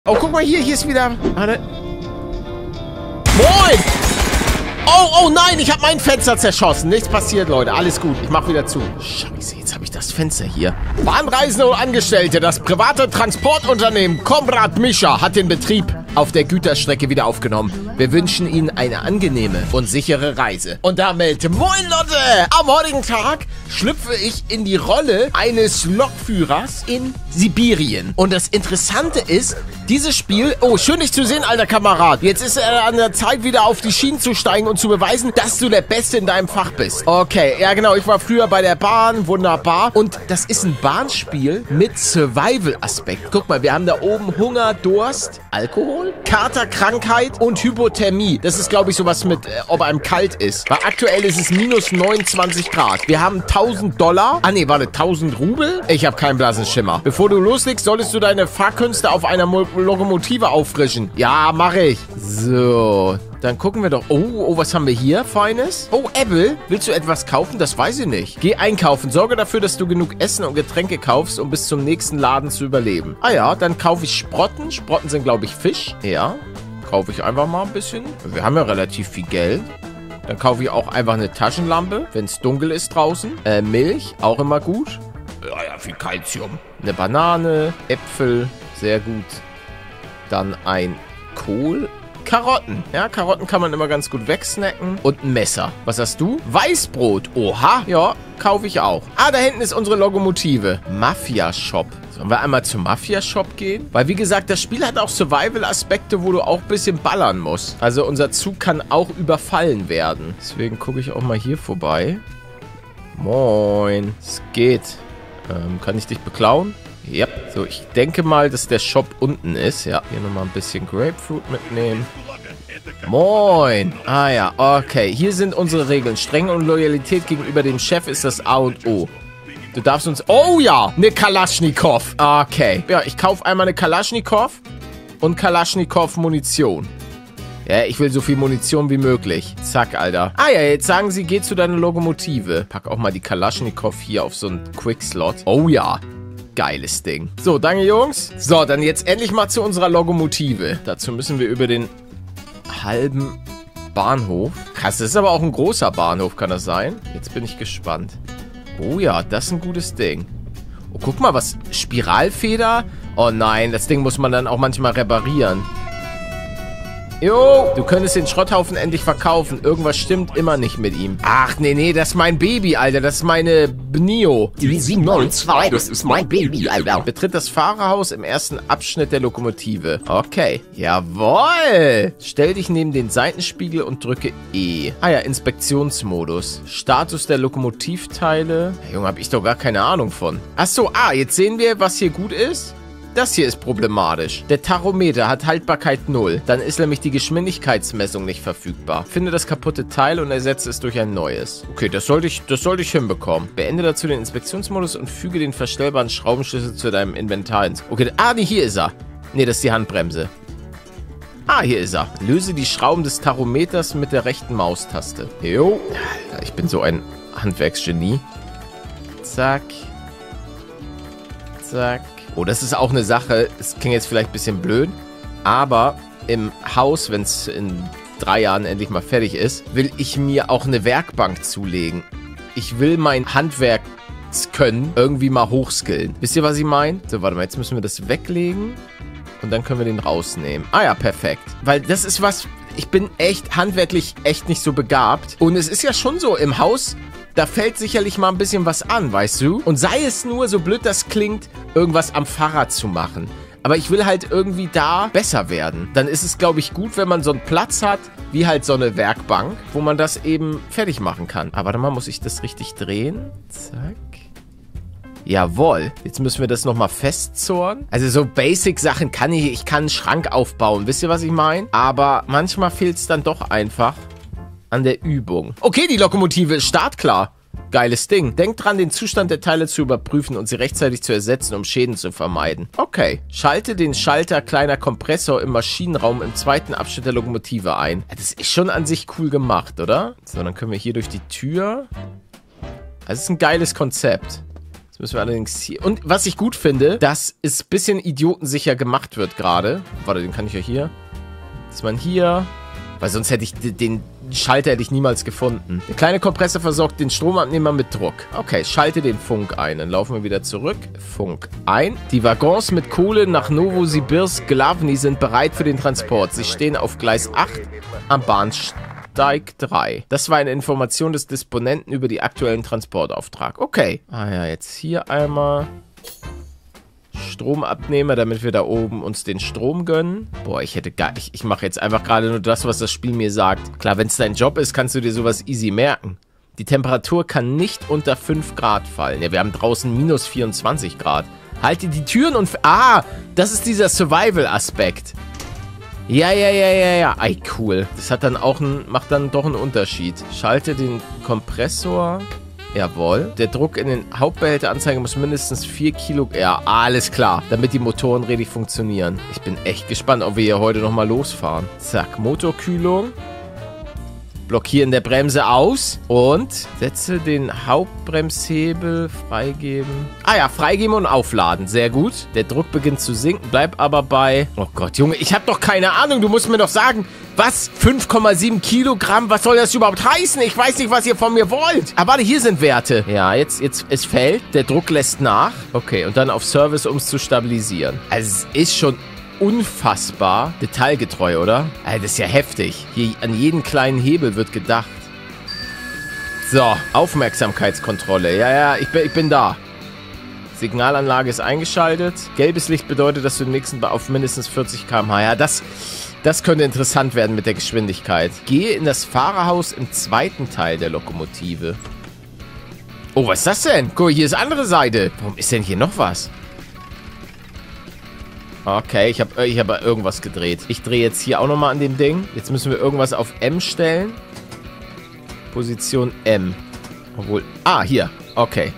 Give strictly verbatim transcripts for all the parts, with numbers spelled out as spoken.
Oh, guck mal hier, hier ist wieder... Warte. Moin! Oh, oh nein, ich habe mein Fenster zerschossen. Nichts passiert, Leute. Alles gut, ich mach wieder zu. Scheiße, jetzt habe ich das Fenster hier. Bahnreisende und Angestellte, das private Transportunternehmen Komrad Mischa hat den Betrieb auf der Güterstrecke wieder aufgenommen. Wir wünschen Ihnen eine angenehme und sichere Reise. Und damit, moin Leute! Am heutigen Tag schlüpfe ich in die Rolle eines Lokführers in Sibirien. Und das Interessante ist, dieses Spiel... Oh, schön dich zu sehen, alter Kamerad. Jetzt ist er an der Zeit, wieder auf die Schienen zu steigen und zu beweisen, dass du der Beste in deinem Fach bist. Okay, ja genau, ich war früher bei der Bahn, wunderbar. Und das ist ein Bahnspiel mit Survival-Aspekt. Guck mal, wir haben da oben Hunger, Durst, Alkohol, Kater, Krankheit und Hypothermie. Das ist, glaube ich, sowas mit, äh, ob einem kalt ist. Weil aktuell ist es minus neunundzwanzig Grad. Wir haben tausend Dollar. Ah, nee, warte, tausend Rubel? Ich habe keinen blassen Schimmer. Bevor du loslegst, solltest du deine Fahrkünste auf einer Mo Lokomotive auffrischen. Ja, mache ich. So, dann gucken wir doch. Oh, oh, was haben wir hier? Feines. Oh, Apple, willst du etwas kaufen? Das weiß ich nicht. Geh einkaufen. Sorge dafür, dass du genug Essen und Getränke kaufst, um bis zum nächsten Laden zu überleben. Ah ja, dann kaufe ich Sprotten. Sprotten sind, glaube ich, Fisch. Ja, kaufe ich einfach mal ein bisschen. Wir haben ja relativ viel Geld. Dann kaufe ich auch einfach eine Taschenlampe, wenn es dunkel ist draußen. Äh, Milch, auch immer gut. Ja, ja, viel Kalzium. Eine Banane, Äpfel, sehr gut. Dann ein Kohl. Karotten. Ja, Karotten kann man immer ganz gut wegsnacken. Und ein Messer. Was hast du? Weißbrot. Oha. Ja, kaufe ich auch. Ah, da hinten ist unsere Lokomotive. Mafia-Shop. Sollen wir einmal zum Mafia-Shop gehen? Weil, wie gesagt, das Spiel hat auch Survival-Aspekte, wo du auch ein bisschen ballern musst. Also unser Zug kann auch überfallen werden. Deswegen gucke ich auch mal hier vorbei. Moin. Es geht. Ähm, kann ich dich beklauen? Ja, so, ich denke mal, dass der Shop unten ist. Ja, hier nochmal ein bisschen Grapefruit mitnehmen. Moin. Ah ja, okay. Hier sind unsere Regeln. Strenge und Loyalität gegenüber dem Chef ist das A und O. Du darfst uns... Oh ja, eine Kalaschnikow. Okay. Ja, ich kaufe einmal eine Kalaschnikow und Kalaschnikow-Munition. Ja, ich will so viel Munition wie möglich. Zack, Alter. Ah ja, jetzt sagen sie, geh zu deiner Lokomotive. Pack auch mal die Kalaschnikow hier auf so einen Quick-Slot. Oh ja. Geiles Ding. So, danke Jungs. So, dann jetzt endlich mal zu unserer Lokomotive. Dazu müssen wir über den halben Bahnhof. Krass, das ist aber auch ein großer Bahnhof, kann das sein? Jetzt bin ich gespannt. Oh ja, das ist ein gutes Ding. Oh, guck mal, was? Spiralfeder? Oh nein, das Ding muss man dann auch manchmal reparieren. Jo, du könntest den Schrotthaufen endlich verkaufen. Irgendwas stimmt immer nicht mit ihm. Ach, nee, nee, das ist mein Baby, Alter. Das ist meine Bnio. sieben neun zwei, das ist mein Baby, Alter. Betritt das Fahrerhaus im ersten Abschnitt der Lokomotive. Okay. Jawohl. Stell dich neben den Seitenspiegel und drücke E. Ah ja, Inspektionsmodus. Status der Lokomotivteile. Ja, Junge, hab ich doch gar keine Ahnung von. Ach so, ah, jetzt sehen wir, was hier gut ist. Das hier ist problematisch. Der Tachometer hat Haltbarkeit null. Dann ist nämlich die Geschwindigkeitsmessung nicht verfügbar. Finde das kaputte Teil und ersetze es durch ein neues. Okay, das sollte ich, das sollte ich hinbekommen. Beende dazu den Inspektionsmodus und füge den verstellbaren Schraubenschlüssel zu deinem Inventar hinzu. Okay, ah, nee, hier ist er. Nee, das ist die Handbremse. Ah, hier ist er. Löse die Schrauben des Tachometers mit der rechten Maustaste. Jo. Ich bin so ein Handwerksgenie. Zack. Zack. Oh, das ist auch eine Sache, es klingt jetzt vielleicht ein bisschen blöd, aber im Haus, wenn es in drei Jahren endlich mal fertig ist, will ich mir auch eine Werkbank zulegen. Ich will mein Handwerkskönnen irgendwie mal hochskillen. Wisst ihr, was ich meine? So, warte mal, jetzt müssen wir das weglegen und dann können wir den rausnehmen. Ah ja, perfekt. Weil das ist was, ich bin echt handwerklich echt nicht so begabt. Und es ist ja schon so, im Haus... Da fällt sicherlich mal ein bisschen was an, weißt du? Und sei es nur, so blöd das klingt, irgendwas am Fahrrad zu machen. Aber ich will halt irgendwie da besser werden. Dann ist es, glaube ich, gut, wenn man so einen Platz hat, wie halt so eine Werkbank, wo man das eben fertig machen kann. Aber warte mal, muss ich das richtig drehen? Zack. Jawohl. Jetzt müssen wir das nochmal festzurren. Also so Basic-Sachen kann ich, ich kann einen Schrank aufbauen. Wisst ihr, was ich meine? Aber manchmal fehlt es dann doch einfach an der Übung. Okay, die Lokomotive ist startklar. Geiles Ding. Denkt dran, den Zustand der Teile zu überprüfen und sie rechtzeitig zu ersetzen, um Schäden zu vermeiden. Okay. Schalte den Schalter kleiner Kompressor im Maschinenraum im zweiten Abschnitt der Lokomotive ein. Das ist schon an sich cool gemacht, oder? So, dann können wir hier durch die Tür. Das ist ein geiles Konzept. Jetzt müssen wir allerdings hier... Und was ich gut finde, dass es ein bisschen idiotensicher gemacht wird gerade. Warte, den kann ich ja hier. Dass man hier... Weil sonst hätte ich den Schalter hätte ich niemals gefunden. Der kleine Kompressor versorgt den Stromabnehmer mit Druck. Okay, schalte den Funk ein. Dann laufen wir wieder zurück. Funk ein. Die Waggons mit Kohle nach Novosibirsk Glavny sind bereit für den Transport. Sie stehen auf Gleis acht am Bahnsteig drei. Das war eine Information des Disponenten über die aktuellen Transportauftrag. Okay. Ah ja, jetzt hier einmal... Stromabnehmer, damit wir da oben uns den Strom gönnen. Boah, ich hätte gar... Ich, ich mache jetzt einfach gerade nur das, was das Spiel mir sagt. Klar, wenn es dein Job ist, kannst du dir sowas easy merken. Die Temperatur kann nicht unter fünf Grad fallen. Ja, wir haben draußen minus vierundzwanzig Grad. Halte die Türen und... Ah, das ist dieser Survival-Aspekt. Ja, ja, ja, ja, ja. Ey, cool. Das hat dann auch ein... Macht dann doch einen Unterschied. Schalte den Kompressor... Jawohl. Der Druck in den Hauptbehälteranzeigen muss mindestens vier Kilo... Ja, alles klar. Damit die Motoren richtig funktionieren. Ich bin echt gespannt, ob wir hier heute nochmal losfahren. Zack, Motorkühlung. Blockieren der Bremse aus. Und setze den Hauptbremshebel freigeben. Ah ja, freigeben und aufladen. Sehr gut. Der Druck beginnt zu sinken. Bleib aber bei... Oh Gott, Junge, ich habe doch keine Ahnung. Du musst mir doch sagen... Was? fünf Komma sieben Kilogramm? Was soll das überhaupt heißen? Ich weiß nicht, was ihr von mir wollt. Aber warte, hier sind Werte. Ja, jetzt, jetzt, es fällt. Der Druck lässt nach. Okay, und dann auf Service, um es zu stabilisieren. Also, es ist schon unfassbar detailgetreu, oder? Also, das ist ja heftig. Hier an jeden kleinen Hebel wird gedacht. So, Aufmerksamkeitskontrolle. Ja, ja, ich bin, ich bin da. Signalanlage ist eingeschaltet. Gelbes Licht bedeutet, dass du den nächsten auf mindestens vierzig Kilometer pro Stunde... Ja, das... Das könnte interessant werden mit der Geschwindigkeit. Gehe in das Fahrerhaus im zweiten Teil der Lokomotive. Oh, was ist das denn? Guck mal, hier ist andere Seite. Warum ist denn hier noch was? Okay, ich habe ich hab irgendwas gedreht. Ich drehe jetzt hier auch nochmal an dem Ding. Jetzt müssen wir irgendwas auf M stellen. Position M. Obwohl... Ah, hier. Okay.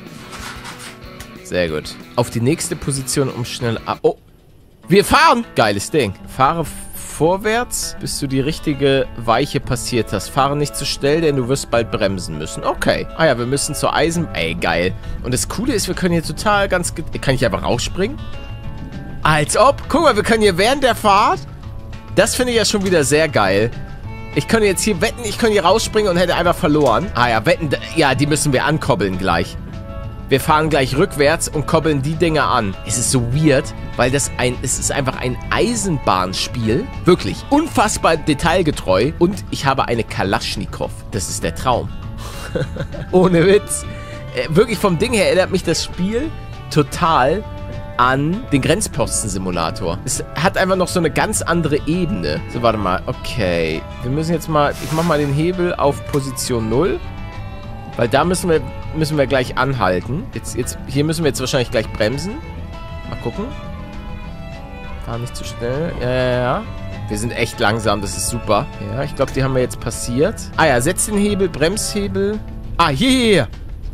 Sehr gut. Auf die nächste Position, um schnell ab... Oh, wir fahren! Geiles Ding. Fahre vorwärts, bis du die richtige Weiche passiert hast. Fahre nicht zu schnell, denn du wirst bald bremsen müssen. Okay. Ah ja, wir müssen zur Eisen... Ey, geil. Und das Coole ist, wir können hier total ganz... Kann ich einfach rausspringen? Als ob. Guck mal, wir können hier während der Fahrt... Das finde ich ja schon wieder sehr geil. Ich könnte jetzt hier wetten, ich könnte hier rausspringen und hätte einfach verloren. Ah ja, wetten... Ja, die müssen wir ankoppeln gleich. Wir fahren gleich rückwärts und koppeln die Dinger an. Es ist so weird, weil das ein, es ist einfach ein Eisenbahnspiel. Wirklich unfassbar detailgetreu. Und ich habe eine Kalaschnikow. Das ist der Traum. Ohne Witz. Äh, wirklich vom Ding her erinnert mich das Spiel total an den Grenzposten-Simulator. Es hat einfach noch so eine ganz andere Ebene. So, warte mal. Okay. Wir müssen jetzt mal... Ich mach mal den Hebel auf Position null. Weil da müssen wir, müssen wir gleich anhalten. Jetzt, jetzt, hier müssen wir jetzt wahrscheinlich gleich bremsen. Mal gucken. Fahr nicht zu schnell. Ja, ja, ja. Wir sind echt langsam, das ist super. Ja, ich glaube, die haben wir jetzt passiert. Ah ja, setz den Hebel, Bremshebel. Ah, hier, hier, hier.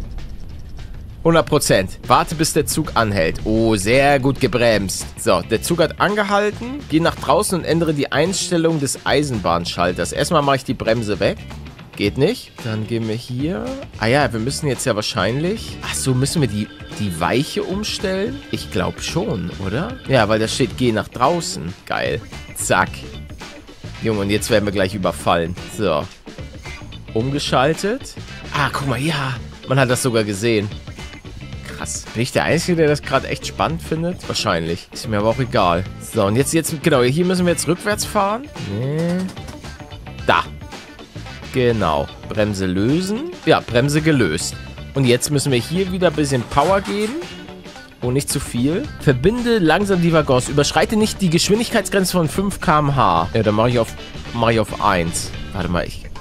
hundert Prozent. Warte, bis der Zug anhält. Oh, sehr gut gebremst. So, der Zug hat angehalten. Geh nach draußen und ändere die Einstellung des Eisenbahnschalters. Erstmal mache ich die Bremse weg. Geht nicht. Dann gehen wir hier. Ah ja, wir müssen jetzt ja wahrscheinlich... Ach so, müssen wir die, die Weiche umstellen? Ich glaube schon, oder? Ja, weil da steht, geh nach draußen. Geil. Zack. Junge, und jetzt werden wir gleich überfallen. So. Umgeschaltet. Ah, guck mal, ja. Man hat das sogar gesehen. Krass. Bin ich der Einzige, der das gerade echt spannend findet? Wahrscheinlich. Ist mir aber auch egal. So, und jetzt, jetzt, genau, hier müssen wir jetzt rückwärts fahren. Nee. Da. Genau. Bremse lösen. Ja, Bremse gelöst. Und jetzt müssen wir hier wieder ein bisschen Power geben. Oh, nicht zu viel. Verbinde langsam die Waggons. Überschreite nicht die Geschwindigkeitsgrenze von fünf Kilometer pro Stunde. Ja, dann mache ich auf, mache ich auf eins. Warte mal, ich...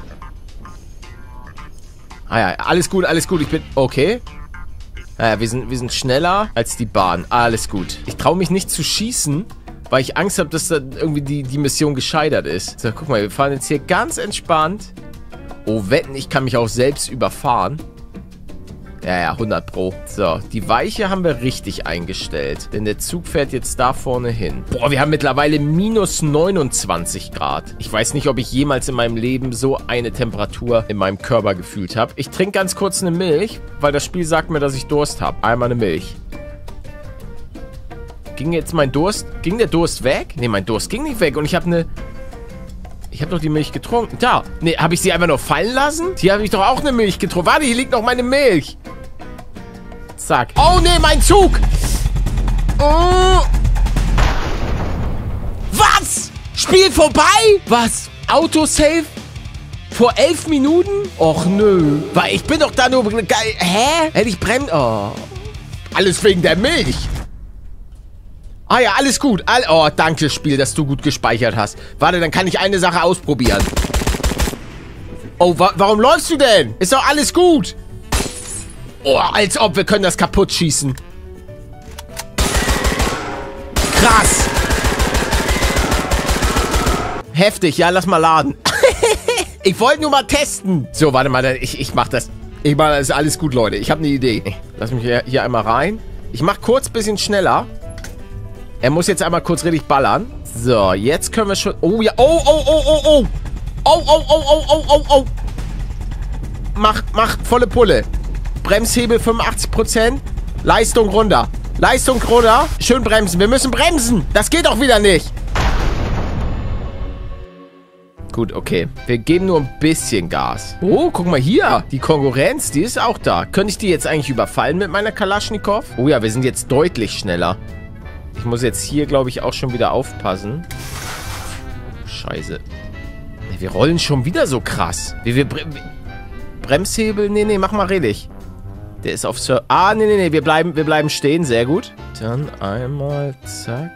Ah ja, alles gut, alles gut. Ich bin... Okay. Naja, wir sind, wir sind schneller als die Bahn. Alles gut. Ich traue mich nicht zu schießen, weil ich Angst habe, dass da irgendwie die, die Mission gescheitert ist. So, guck mal, wir fahren jetzt hier ganz entspannt. Oh, wetten, ich kann mich auch selbst überfahren. Ja, ja, hundert Pro. So, die Weiche haben wir richtig eingestellt. Denn der Zug fährt jetzt da vorne hin. Boah, wir haben mittlerweile minus neunundzwanzig Grad. Ich weiß nicht, ob ich jemals in meinem Leben so eine Temperatur in meinem Körper gefühlt habe. Ich trinke ganz kurz eine Milch, weil das Spiel sagt mir, dass ich Durst habe. Einmal eine Milch. Ging jetzt mein Durst... Ging der Durst weg? Ne, mein Durst ging nicht weg. Und ich habe eine... Ich habe doch die Milch getrunken. Da. Ne, habe ich sie einfach nur fallen lassen? Hier habe ich doch auch eine Milch getrunken. Warte, hier liegt noch meine Milch. Zack. Oh, ne, mein Zug. Oh. Was? Spiel vorbei? Was? Autosave? Vor elf Minuten? Och, nö. Weil ich bin doch da nur... Geil. Hä? Hätte ich brennen... Oh. Alles wegen der Milch. Ah ja, alles gut. All oh, danke, Spiel, dass du gut gespeichert hast. Warte, dann kann ich eine Sache ausprobieren. Oh, wa warum läufst du denn? Ist doch alles gut. Oh, als ob wir können das kaputt schießen. Krass. Heftig, ja, lass mal laden. Ich wollte nur mal testen. So, warte mal, ich, ich mach das. Ich mach das, ist alles gut, Leute. Ich habe eine Idee. Lass mich hier, hier einmal rein. Ich mach kurz ein bisschen schneller. Er muss jetzt einmal kurz richtig ballern. So, jetzt können wir schon... Oh ja, oh, oh, oh, oh, oh. Oh, oh, oh, oh, oh, oh, oh. Mach, mach volle Pulle. Bremshebel fünfundachtzig Prozent. Leistung runter. Leistung runter. Schön bremsen. Wir müssen bremsen. Das geht doch wieder nicht. Gut, okay. Wir geben nur ein bisschen Gas. Oh, guck mal hier. Die Konkurrenz, die ist auch da. Könnte ich die jetzt eigentlich überfallen mit meiner Kalaschnikow? Oh ja, wir sind jetzt deutlich schneller. Ich muss jetzt hier, glaube ich, auch schon wieder aufpassen. Scheiße. Wir rollen schon wieder so krass. Wir, wir Bre Bremshebel? Nee, nee, mach mal richtig. Der ist auf Sir... Ah, nee, nee, nee. Wir bleiben, wir bleiben stehen. Sehr gut. Dann einmal, zack.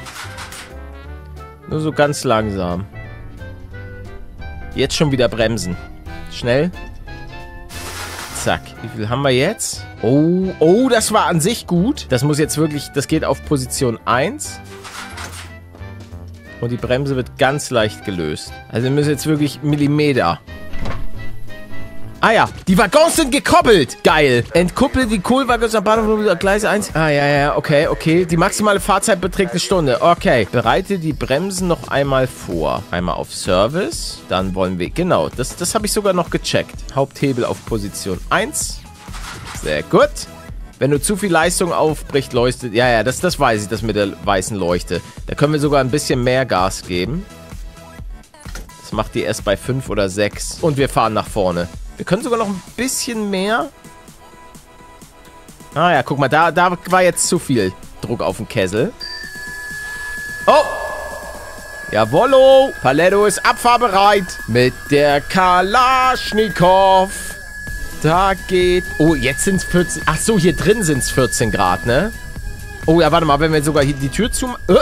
Nur so ganz langsam. Jetzt schon wieder bremsen. Schnell. Zack. Wie viel haben wir jetzt? Oh, oh, das war an sich gut. Das muss jetzt wirklich, das geht auf Position eins. Und die Bremse wird ganz leicht gelöst. Also wir müssen jetzt wirklich Millimeter. Ah ja, die Waggons sind gekoppelt. Geil. Entkuppel die Kohlwaggons am Bahnhof Gleis eins. Ah ja, ja, okay, okay. Die maximale Fahrzeit beträgt eine Stunde. Okay. Bereite die Bremsen noch einmal vor. Einmal auf Service. Dann wollen wir... Genau, das, das habe ich sogar noch gecheckt. Haupthebel auf Position eins. Sehr gut. Wenn du zu viel Leistung aufbricht, leuchtet... Ja, ja, das, das weiß ich, das mit der weißen Leuchte. Da können wir sogar ein bisschen mehr Gas geben. Das macht die erst bei fünf oder sechs. Und wir fahren nach vorne. Wir können sogar noch ein bisschen mehr. Ah ja, guck mal, da, da war jetzt zu viel Druck auf den Kessel. Oh! Jawollo! Paletto ist abfahrbereit. Mit der Kalaschnikow. Da geht... Oh, jetzt sind es vierzehn... Ach so, hier drin sind es vierzehn Grad, ne? Oh ja, warte mal, wenn wir sogar hier die Tür zumachen... Äh.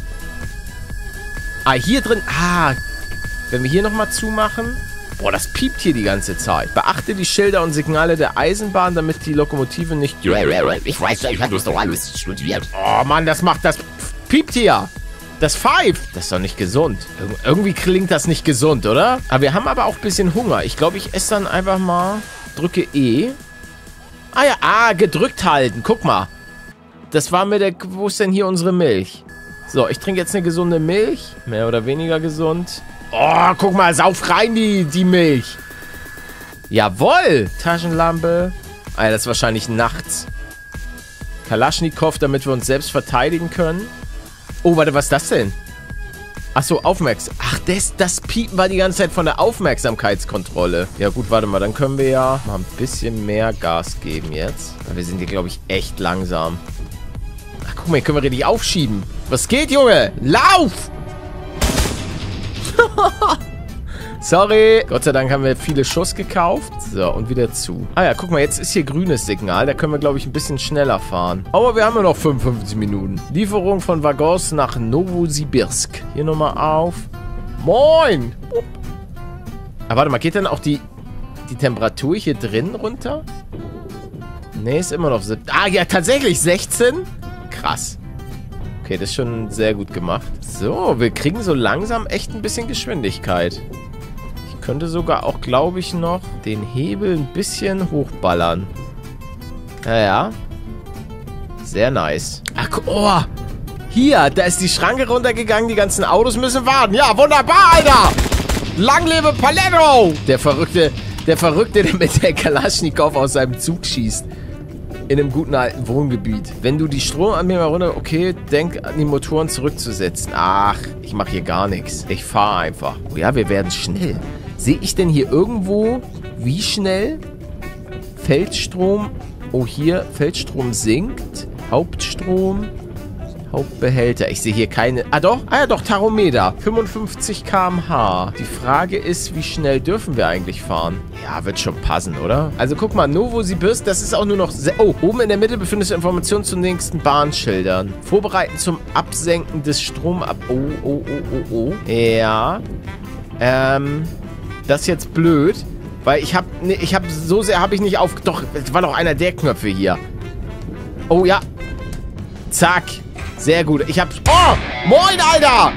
Ah, hier drin... Ah, wenn wir hier nochmal zumachen... Boah, das piept hier die ganze Zeit. Beachte die Schilder und Signale der Eisenbahn, damit die Lokomotive nicht... Ich weiß, ich habe das doch alles studiert. Oh Mann, das macht... Das piept hier. Das pfeift. Das ist doch nicht gesund. Ir irgendwie klingt das nicht gesund, oder? Aber wir haben aber auch ein bisschen Hunger. Ich glaube, ich esse dann einfach mal... Drücke E. Ah ja, ah, gedrückt halten. Guck mal. Das war mir der... Wo ist denn hier unsere Milch? So, ich trinke jetzt eine gesunde Milch. Mehr oder weniger gesund. Oh, guck mal, sauf rein die, die Milch. Jawohl. Taschenlampe. Ah ja, das ist wahrscheinlich nachts. Kalaschnikow, damit wir uns selbst verteidigen können. Oh, warte, was ist das denn? Ach so, Aufmerksam. Ach, das, das Piepen war die ganze Zeit von der Aufmerksamkeitskontrolle. Ja gut, warte mal, dann können wir ja mal ein bisschen mehr Gas geben jetzt. Weil wir sind hier, glaube ich, echt langsam. Ach, guck mal, hier können wir richtig aufschieben. Was geht, Junge? Lauf! Sorry. Gott sei Dank haben wir viele Schuss gekauft. So, und wieder zu. Ah ja, guck mal, jetzt ist hier grünes Signal. Da können wir, glaube ich, ein bisschen schneller fahren. Aber wir haben ja noch fünfundfünfzig Minuten. Lieferung von Waggons nach Novosibirsk. Hier nochmal auf. Moin. Aber warte mal, geht dann auch die, die Temperatur hier drin runter? Nee, ist immer noch siebzehn. Ah ja, tatsächlich sechzehn? Krass. Okay, das ist schon sehr gut gemacht. So, wir kriegen so langsam echt ein bisschen Geschwindigkeit. Ich könnte sogar auch, glaube ich, noch den Hebel ein bisschen hochballern. Ja, ja. Sehr nice. Ach, oh. Hier, da ist die Schranke runtergegangen. Die ganzen Autos müssen warten. Ja, wunderbar, Alter. Lang lebe Paletto. Der Verrückte, der Verrückte, der mit der Kalaschnikow aus seinem Zug schießt. In einem guten alten Wohngebiet. Wenn du die Stromanbieter mal runter... Okay, denk an die Motoren zurückzusetzen. Ach, ich mache hier gar nichts. Ich fahre einfach. Oh ja, wir werden schnell. Sehe ich denn hier irgendwo, wie schnell Feldstrom... Oh, hier, Feldstrom sinkt. Hauptstrom... Hauptbehälter. Ich sehe hier keine... Ah doch, ah ja doch, Tachometer. fünfundfünfzig Kilometer pro Stunde. Die Frage ist, wie schnell dürfen wir eigentlich fahren? Ja, wird schon passen, oder? Also guck mal, Novosibirsk, das ist auch nur noch... Oh, oben in der Mitte befindet sich Informationen zu den nächsten Bahnschildern. Vorbereiten zum Absenken des Stromab... Oh, oh, oh, oh, oh. Ja. Ähm, das ist jetzt blöd, weil ich habe... Ne, ich habe so sehr habe ich nicht auf... Doch, es war doch einer der Knöpfe hier. Oh, ja. Zack. Sehr gut. Ich hab... Oh! Moin, Alter!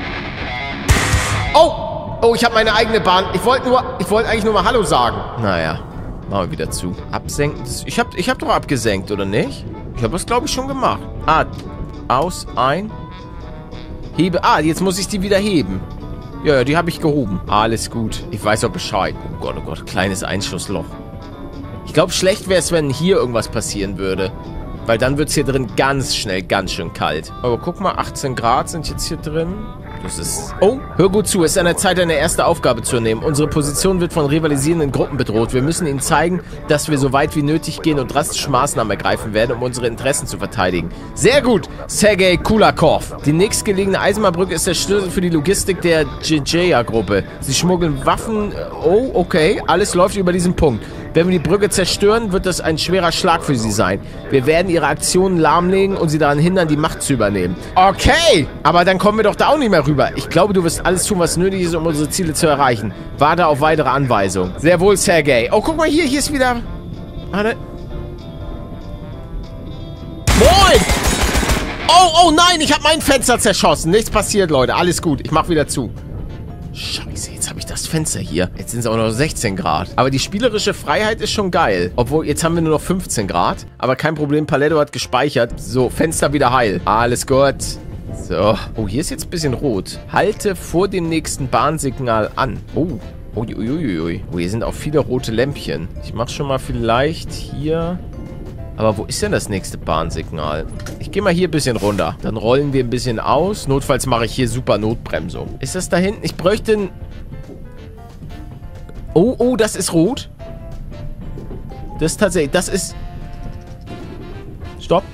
Oh! Oh, ich habe meine eigene Bahn. Ich wollte nur... Ich wollte eigentlich nur mal Hallo sagen. Naja. Machen wir wieder zu. Absenken. Ich hab, ich hab doch abgesenkt, oder nicht? Ich habe das, glaube ich, schon gemacht. Ah. Aus. Ein. Hebe. Ah, jetzt muss ich die wieder heben. Ja, ja, die habe ich gehoben. Alles gut. Ich weiß auch Bescheid. Oh Gott, oh Gott. Kleines Einschussloch. Ich glaube, schlecht wäre es, wenn hier irgendwas passieren würde. Weil dann wird es hier drin ganz schnell ganz schön kalt. Aber guck mal, achtzehn Grad sind jetzt hier drin. Das ist... Oh, hör gut zu. Es ist an der Zeit, eine erste Aufgabe zu nehmen. Unsere Position wird von rivalisierenden Gruppen bedroht. Wir müssen ihnen zeigen, dass wir so weit wie nötig gehen und drastische Maßnahmen ergreifen werden, um unsere Interessen zu verteidigen. Sehr gut, Sergei Kulakov. Die nächstgelegene Eisenbahnbrücke ist der Schlüssel für die Logistik der Djeja-Gruppe. Sie schmuggeln Waffen... Oh, okay. Alles läuft über diesen Punkt. Wenn wir die Brücke zerstören, wird das ein schwerer Schlag für sie sein. Wir werden ihre Aktionen lahmlegen und sie daran hindern, die Macht zu übernehmen. Okay, aber dann kommen wir doch da auch nicht mehr rüber. Ich glaube, du wirst alles tun, was nötig ist, um unsere Ziele zu erreichen. Warte auf weitere Anweisungen. Sehr wohl, Sergei. Oh, guck mal hier, hier ist wieder... Warte. Moin! Oh, oh nein, ich habe mein Fenster zerschossen. Nichts passiert, Leute. Alles gut, ich mach wieder zu. Scheiße, jetzt habe ich das Fenster hier. Jetzt sind es auch noch sechzehn Grad. Aber die spielerische Freiheit ist schon geil. Obwohl, jetzt haben wir nur noch fünfzehn Grad. Aber kein Problem, Paletto hat gespeichert. So, Fenster wieder heil. Alles gut. So. Oh, hier ist jetzt ein bisschen rot. Halte vor dem nächsten Bahnsignal an. Oh. Uiuiui. Oh, hier sind auch viele rote Lämpchen. Ich mache schon mal vielleicht hier... Aber wo ist denn das nächste Bahnsignal? Ich gehe mal hier ein bisschen runter. Dann rollen wir ein bisschen aus. Notfalls mache ich hier super Notbremsung. Ist das da hinten? Ich bräuchte ein... Oh, oh, das ist rot. Das ist tatsächlich... Das ist... Stopp.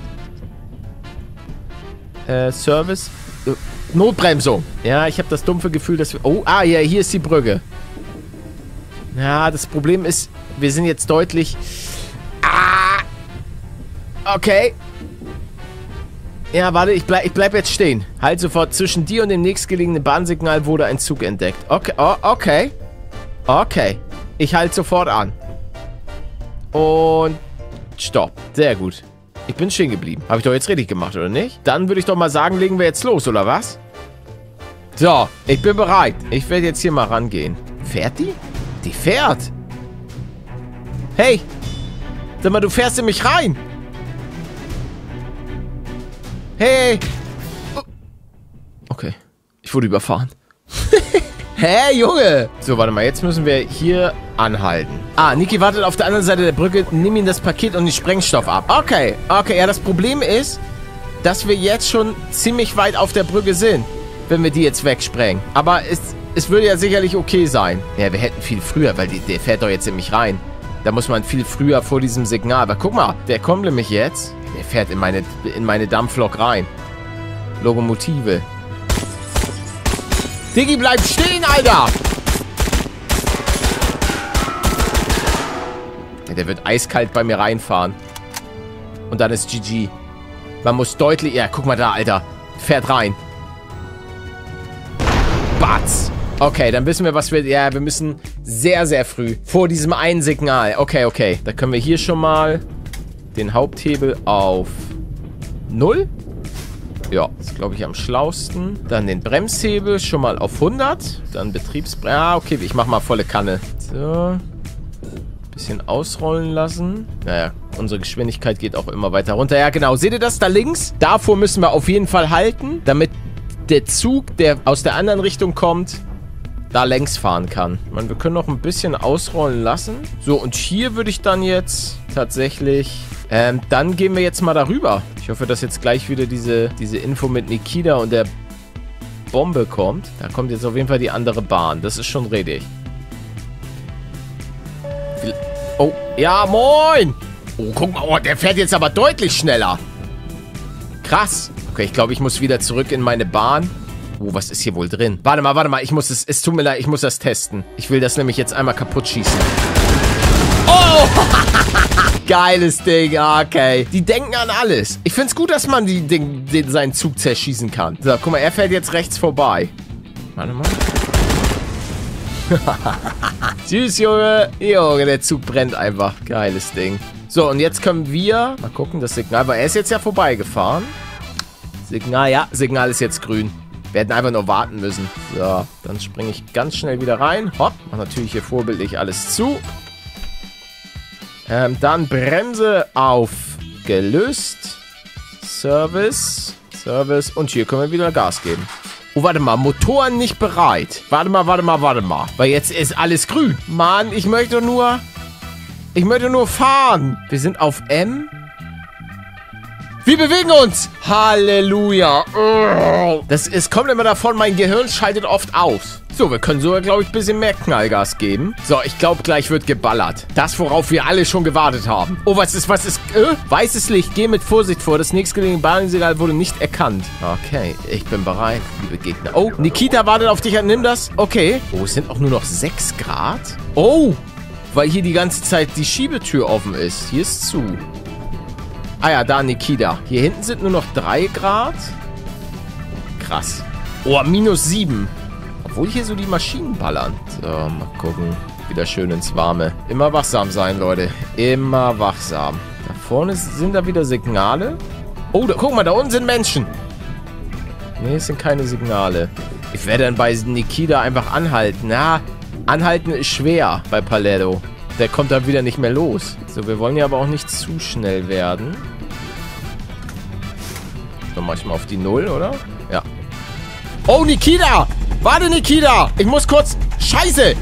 Äh, Service. Äh, Notbremsung. Ja, ich habe das dumpfe Gefühl, dass wir... Oh, ah, ja, hier ist die Brücke. Ja, das Problem ist, wir sind jetzt deutlich... Ah! Okay. Ja, warte, ich bleib, ich bleib jetzt stehen. Halt sofort. Zwischen dir und dem nächstgelegenen Bahnsignal wurde ein Zug entdeckt. Okay, oh, okay. Okay. Ich halte sofort an. Und... Stopp. Sehr gut. Ich bin stehen geblieben. Habe ich doch jetzt richtig gemacht, oder nicht? Dann würde ich doch mal sagen, legen wir jetzt los, oder was? So, ich bin bereit. Ich werde jetzt hier mal rangehen. Fährt die? Die fährt. Hey. Sag mal, du fährst in mich rein. Hey! Okay. Ich wurde überfahren. Hey, Junge! So, warte mal. Jetzt müssen wir hier anhalten. Ah, Niki wartet auf der anderen Seite der Brücke. Nimm ihm das Paket und den Sprengstoff ab. Okay. Okay, ja, das Problem ist, dass wir jetzt schon ziemlich weit auf der Brücke sind, wenn wir die jetzt wegsprengen. Aber es, es würde ja sicherlich okay sein. Ja, wir hätten viel früher, weil die, der fährt doch jetzt in mich rein. Da muss man viel früher vor diesem Signal. Aber guck mal, der kommt nämlich jetzt... Der fährt in meine, in meine Dampflok rein. Lokomotive. Diggi, bleib stehen, Alter! Ja, der wird eiskalt bei mir reinfahren. Und dann ist G G. Man muss deutlich... Ja, guck mal da, Alter. Fährt rein. Batz. Okay, dann wissen wir, was wir... Ja, wir müssen sehr, sehr früh vor diesem einen Signal. Okay, okay. Da können wir hier schon mal... den Haupthebel auf null. Ja, das ist, glaube ich, am schlausten. Dann den Bremshebel schon mal auf hundert. Dann Betriebsbremse. Ah, okay, ich mache mal volle Kanne. So. Bisschen ausrollen lassen. Naja, unsere Geschwindigkeit geht auch immer weiter runter. Ja, genau. Seht ihr das da links? Davor müssen wir auf jeden Fall halten, damit der Zug, der aus der anderen Richtung kommt, da längs fahren kann. Ich meine, wir können noch ein bisschen ausrollen lassen. So, und hier würde ich dann jetzt tatsächlich... Ähm, dann gehen wir jetzt mal darüber. Ich hoffe, dass jetzt gleich wieder diese, diese Info mit Nikita und der Bombe kommt. Da kommt jetzt auf jeden Fall die andere Bahn. Das ist schon richtig. Oh, ja, moin! Oh, guck mal, oh, der fährt jetzt aber deutlich schneller. Krass. Okay, ich glaube, ich muss wieder zurück in meine Bahn. Oh, was ist hier wohl drin? Warte mal, warte mal, ich muss es, es tut mir leid, ich muss das testen. Ich will das nämlich jetzt einmal kaputt schießen. Oh! Geiles Ding, okay. Die denken an alles. Ich finde es gut, dass man die, den, den, seinen Zug zerschießen kann. So, guck mal, er fährt jetzt rechts vorbei. Warte mal. Tschüss, Junge. Junge, der Zug brennt einfach. Geiles Ding. So, und jetzt können wir... Mal gucken, das Signal... Weil er ist jetzt ja vorbeigefahren. Signal, ja. Signal ist jetzt grün. Wir hätten einfach nur warten müssen. So, dann springe ich ganz schnell wieder rein. Hopp. Mach natürlich hier vorbildlich alles zu. Ähm, dann Bremse auf gelöst. Service. Service. Und hier können wir wieder Gas geben. Oh, warte mal, Motoren nicht bereit. Warte mal, warte mal, warte mal. Weil jetzt ist alles grün. Mann, ich möchte nur... Ich möchte nur fahren. Wir sind auf M. Wir bewegen uns. Halleluja. Das ist, kommt immer davon, mein Gehirn schaltet oft aus. So, wir können sogar, glaube ich, ein bisschen mehr Knallgas geben. So, ich glaube, gleich wird geballert. Das, worauf wir alle schon gewartet haben. Oh, was ist, was ist, äh? Weißes Licht, geh mit Vorsicht vor. Das nächstgelegene Bahnsignal wurde nicht erkannt. Okay, ich bin bereit, liebe Gegner. Oh, Nikita wartet auf dich. Nimm das. Okay. Oh, es sind auch nur noch sechs Grad. Oh, weil hier die ganze Zeit die Schiebetür offen ist. Hier ist zu. Ah ja, da Nikita. Hier hinten sind nur noch drei Grad. Krass. Oh, minus sieben. Obwohl hier so die Maschinen ballern. So, mal gucken. Wieder schön ins Warme. Immer wachsam sein, Leute. Immer wachsam. Da vorne sind da wieder Signale. Oh, da, guck mal, da unten sind Menschen. Nee, es sind keine Signale. Ich werde dann bei Nikita einfach anhalten. Na, anhalten ist schwer bei Paletto. Der kommt da wieder nicht mehr los. So, wir wollen ja aber auch nicht zu schnell werden. So, mach ich mal auf die Null, oder? Ja. Oh, Nikita! Warte, Nikita! Ich muss kurz... Scheiße!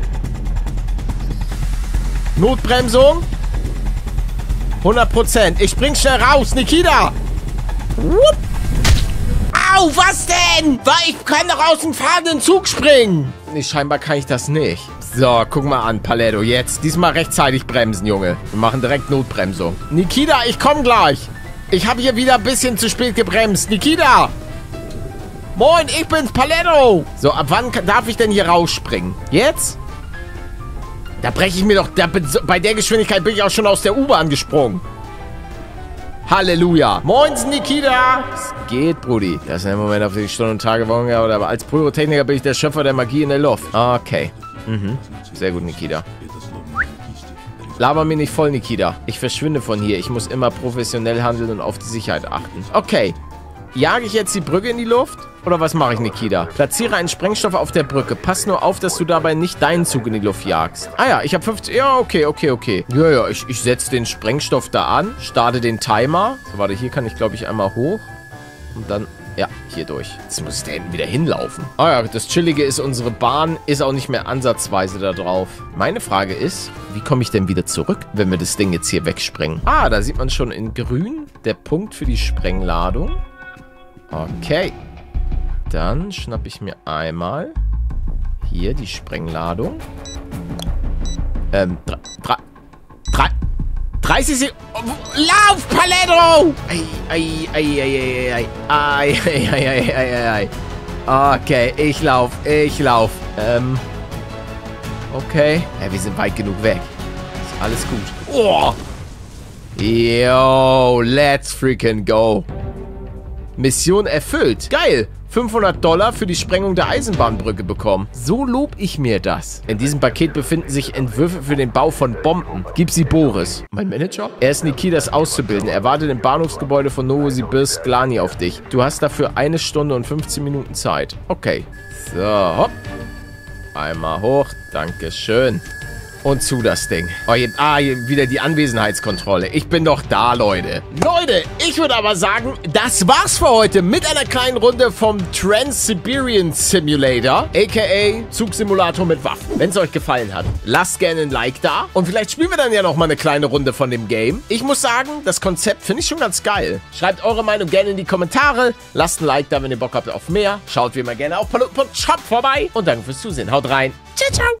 Notbremsung. hundert Prozent. Ich spring schnell raus, Nikita! Wupp. Au, was denn? Weil ich kann doch aus dem fahrenden Zug springen. Nee, scheinbar kann ich das nicht. So, guck mal an, Paletto. Jetzt. Diesmal rechtzeitig bremsen, Junge. Wir machen direkt Notbremsung. Nikita, ich komm gleich. Ich habe hier wieder ein bisschen zu spät gebremst. Nikita! Moin, ich bin's, Paletto. So, ab wann darf ich denn hier rausspringen? Jetzt? Da breche ich mir doch... Da, bei der Geschwindigkeit bin ich auch schon aus der U-Bahn gesprungen. Halleluja. Moins, Nikita. Es geht, Brudi. Das ist ein Moment auf die Stunden und Tage Wochen, aber als Pyrotechniker bin ich der Schöpfer der Magie in der Luft. Okay. Mhm. Sehr gut, Nikita. Laber mir nicht voll, Nikita. Ich verschwinde von hier. Ich muss immer professionell handeln und auf die Sicherheit achten. Okay. Jage ich jetzt die Brücke in die Luft? Oder was mache ich, Nikita? Platziere einen Sprengstoff auf der Brücke. Pass nur auf, dass du dabei nicht deinen Zug in die Luft jagst. Ah ja, ich habe fünfzig... Ja, okay, okay, okay. Ja, ja, ich, ich setze den Sprengstoff da an. Starte den Timer. So, warte, hier kann ich, glaube ich, einmal hoch. Und dann... Ja, hier durch. Jetzt muss ich da hinten wieder hinlaufen. Ah ja, das Chillige ist, unsere Bahn ist auch nicht mehr ansatzweise da drauf. Meine Frage ist, wie komme ich denn wieder zurück, wenn wir das Ding jetzt hier wegsprengen? Ah, da sieht man schon in grün der Punkt für die Sprengladung. Okay. Dann schnappe ich mir einmal hier die Sprengladung. Ähm, drei, drei, drei, dreißig Sekunden. Lauf, Paletto! Ei, ei, ei, ei, ei, ei, ei, ei, ei, ei, ei. Okay, ich lauf, ich lauf. Ähm, okay. Ja, wir sind weit genug weg. Ist alles gut. Oh! Yo, let's freaking go. Mission erfüllt. Geil. fünfhundert Dollar für die Sprengung der Eisenbahnbrücke bekommen. So lob ich mir das. In diesem Paket befinden sich Entwürfe für den Bau von Bomben. Gib sie Boris. Mein Manager? Er ist Nikitas Auszubildender. Er wartet im Bahnhofsgebäude von Novosibirsk Glani auf dich. Du hast dafür eine Stunde und fünfzehn Minuten Zeit. Okay. So, hopp. Einmal hoch. Dankeschön. Und zu das Ding. Oh, hier, ah, hier wieder die Anwesenheitskontrolle. Ich bin doch da, Leute. Leute, ich würde aber sagen, das war's für heute mit einer kleinen Runde vom Trans-Siberian Simulator, aka Zugsimulator mit Waffen. Wenn es euch gefallen hat, lasst gerne ein Like da. Und vielleicht spielen wir dann ja noch mal eine kleine Runde von dem Game. Ich muss sagen, das Konzept finde ich schon ganz geil. Schreibt eure Meinung gerne in die Kommentare. Lasst ein Like da, wenn ihr Bock habt auf mehr. Schaut wie immer gerne auf paluten punkt shop vorbei. Und danke fürs Zusehen. Haut rein. Ciao, ciao.